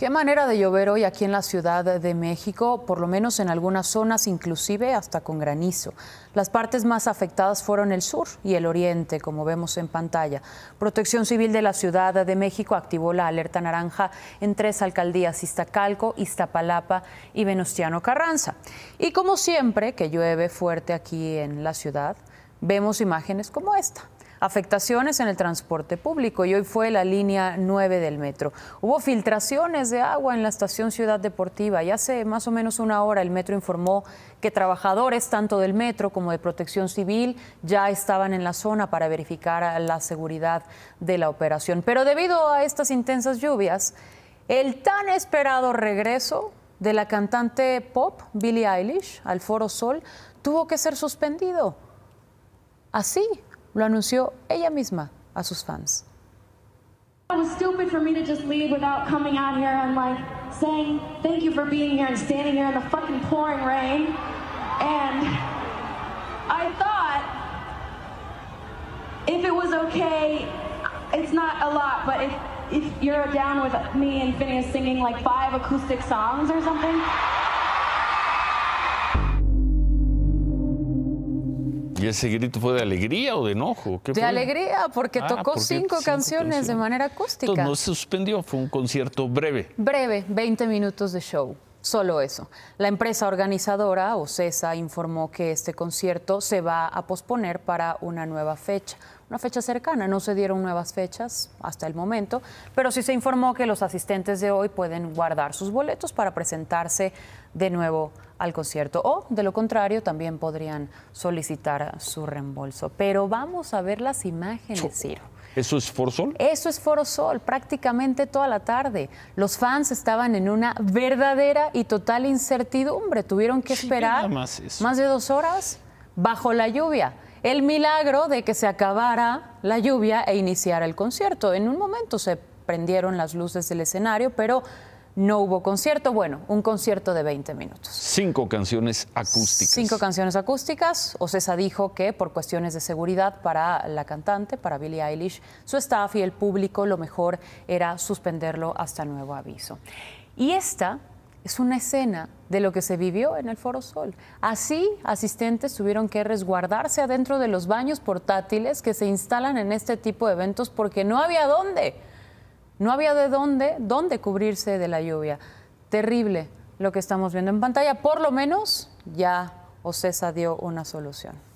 Qué manera de llover hoy aquí en la Ciudad de México, por lo menos en algunas zonas, inclusive hasta con granizo. Las partes más afectadas fueron el sur y el oriente, como vemos en pantalla. Protección Civil de la Ciudad de México activó la alerta naranja en 3 alcaldías: Iztacalco, Iztapalapa y Venustiano Carranza. Y como siempre que llueve fuerte aquí en la ciudad, vemos imágenes como esta. Afectaciones en el transporte público, y hoy fue la línea 9 del metro. Hubo filtraciones de agua en la estación Ciudad Deportiva y hace más o menos una hora el metro informó que trabajadores tanto del metro como de Protección Civil ya estaban en la zona para verificar la seguridad de la operación. Pero debido a estas intensas lluvias, el tan esperado regreso de la cantante pop Billie Eilish al Foro Sol tuvo que ser suspendido. Así lo anunció ella misma a sus fans. It was stupid for me to just leave without coming out here and saying thank you for being here and standing here in the fucking pouring rain. And I thought if it was okay, it's not a lot, but if you're down with me and Phineas singing 5 acoustic songs or something. ¿Y ese grito fue de alegría o de enojo? ¿Qué de fue? Alegría, porque tocó ¿por qué? 5 canciones de manera acústica. Entonces no se suspendió, fue un concierto breve. Breve, 20 minutos de show, solo eso. La empresa organizadora, OCESA, informó que este concierto se va a posponer para una nueva fecha cercana. No se dieron nuevas fechas hasta el momento, pero sí se informó que los asistentes de hoy pueden guardar sus boletos para presentarse de nuevo al concierto, o de lo contrario también podrían solicitar su reembolso. Pero vamos a ver las imágenes, Ciro. ¿Eso es Foro Sol? Eso es Foro Sol, prácticamente toda la tarde. Los fans estaban en una verdadera y total incertidumbre. Tuvieron que esperar más de 2 horas bajo la lluvia. El milagro de que se acabara la lluvia e iniciara el concierto. En un momento se prendieron las luces del escenario, pero no hubo concierto. Bueno, un concierto de 20 minutos. 5 canciones acústicas. 5 canciones acústicas. OCESA dijo que por cuestiones de seguridad para la cantante, para Billie Eilish, su staff y el público, lo mejor era suspenderlo hasta nuevo aviso. Y esta es una escena de lo que se vivió en el Foro Sol. Así, asistentes tuvieron que resguardarse adentro de los baños portátiles que se instalan en este tipo de eventos porque no había dónde. No había de dónde cubrirse de la lluvia. Terrible lo que estamos viendo en pantalla. Por lo menos ya OCESA dio una solución.